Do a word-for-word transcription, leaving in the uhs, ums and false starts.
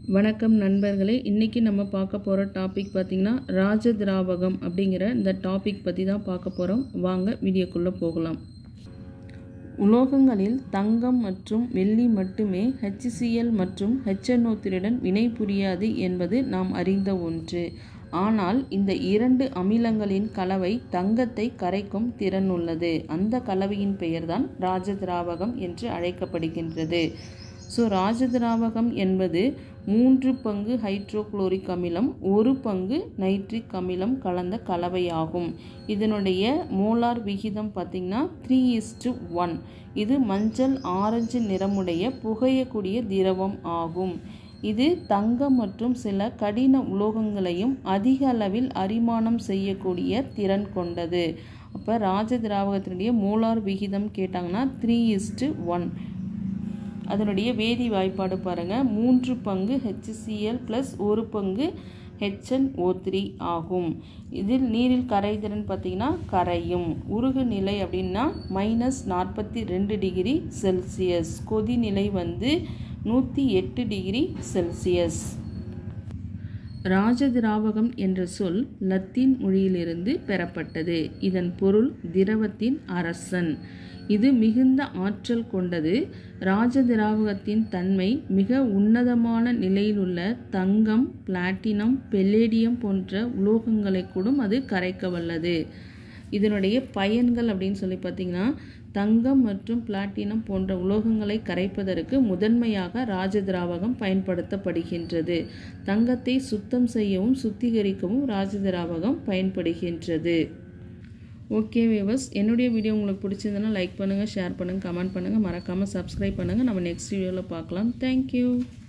வணக்கம் நண்பர்களே, இன்றைக்கி நம்ம பார்க்க போகிற டாபிக் பார்த்திங்கன்னா ராஜ திராவகம் அப்படிங்கிற இந்த டாபிக் பற்றி தான் பார்க்க போகிறோம். வாங்க வீடியோக்குள்ளே போகலாம். உலோகங்களில் தங்கம் மற்றும் வெள்ளி மட்டுமே ஹெச்சிசிஎல் மற்றும் ஹெச்என்ஓ த்ரீயுடன் வினை புரியாது என்பது நாம் அறிந்த ஒன்று. ஆனால் இந்த இரண்டு அமிலங்களின் கலவை தங்கத்தை கரைக்கும் திறன் உள்ளது. அந்த கலவையின் பெயர்தான் ராஜ திராவகம் என்று அழைக்கப்படுகின்றது. ஸோ ராஜ திராவகம் என்பது மூன்று பங்கு ஹைட்ரோகுளோரிக் அமிலம் ஒரு பங்கு நைட்ரிக் அமிலம் கலந்த கலவையாகும். இதனுடைய மோலார் விகிதம் பார்த்திங்கன்னா த்ரீ இஸ்டு ஒன். இது மஞ்சள் ஆரஞ்சு நிறமுடைய புகையக்கூடிய திரவம் ஆகும். இது தங்கம் மற்றும் சில கடின உலோகங்களையும் அதிக அளவில் அரிமானம் செய்யக்கூடிய திறன் கொண்டது. அப்போ ராஜ திராவகத்தினுடைய மோலார் விகிதம் கேட்டாங்கன்னா த்ரீ இஸ்டு ஒன். அதனுடைய வேதி வாய்ப்பாடு பாருங்கள், மூன்று பங்கு ஹெச்சிசிஎல் ப்ளஸ் ஒரு பங்கு ஹெச்என்ஓ த்ரீ ஆகும். இதில் நீரில் கரைதிறன் பார்த்திங்கன்னா கரையும். உருகு நிலை அப்படின்னா மைனஸ் நாற்பத்தி ரெண்டு டிகிரி செல்சியஸ். கொதிநிலை வந்து நூற்றி எட்டு டிகிரி செல்சியஸ். ராஜ திராவகம் என்ற சொல் லத்தீன் மொழியிலிருந்து பெறப்பட்டது. இதன் பொருள் திரவத்தின் அரசன். இது மிகுந்த ஆற்றல் கொண்டது. ராஜ திராவகத்தின் தன்மை மிக உன்னதமான நிலையில் உள்ள தங்கம், பிளாட்டினம், பெல்லேடியம் போன்ற உலோகங்களை கூட அது கரைக்க வல்லது. இதனுடைய பயன்கள் அப்படின்னு சொல்லி பார்த்திங்கன்னா தங்கம் மற்றும் பிளாட்டினம் போன்ற உலோகங்களை கரைப்பதற்கு முதன்மையாக ராஜ திராவகம் பயன்படுத்தப்படுகின்றது. தங்கத்தை சுத்தம் செய்யவும் சுத்திகரிக்கவும் ராஜ திராவகம் பயன்படுகின்றது. ஓகே வியூவர்ஸ், என்னுடைய வீடியோ உங்களுக்கு பிடிச்சிருந்ததுன்னா லைக் பண்ணுங்கள், ஷேர் பண்ணுங்கள், கமெண்ட் பண்ணுங்கள், மறக்காமல் சப்ஸ்கிரைப் பண்ணுங்கள். நம்ம நெக்ஸ்ட் வீடியோவில் பார்க்கலாம். தேங்க்யூ.